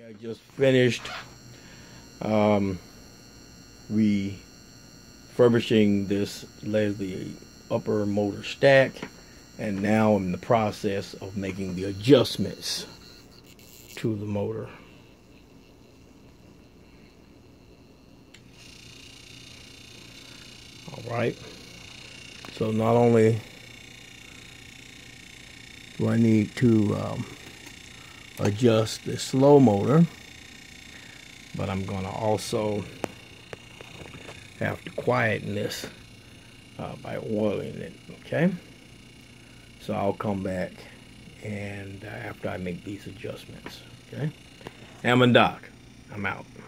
I just finished refurbishing this Leslie upper motor stack, and now I'm in the process of making the adjustments to the motor. Alright, so not only do I need to adjust the slow motor, but I'm going to also have to quieten this by oiling it. Okay, so I'll come back and after I make these adjustments. Okay, Hammond Doc, I'm out.